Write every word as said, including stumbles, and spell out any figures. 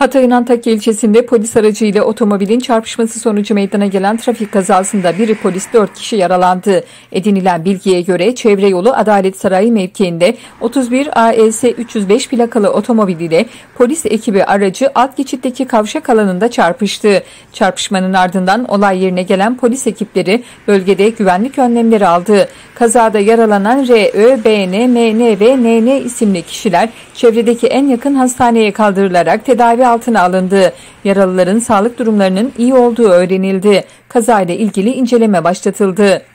Hatay'ın Antakya ilçesinde polis aracı ile otomobilin çarpışması sonucu meydana gelen trafik kazasında biri polis dört kişi yaralandı. Edinilen bilgiye göre çevre yolu Adalet Sarayı mevkiinde otuz bir A E S üç yüz beş plakalı otomobil ile polis ekibi aracı alt geçitteki kavşak alanında çarpıştı. Çarpışmanın ardından olay yerine gelen polis ekipleri bölgede güvenlik önlemleri aldı. Kazada yaralanan R Ö, B N, M N ve N N isimli kişiler çevredeki en yakın hastaneye kaldırılarak tedavi altına alındı. Yaralıların sağlık durumlarının iyi olduğu öğrenildi. Kazayla ilgili inceleme başlatıldı.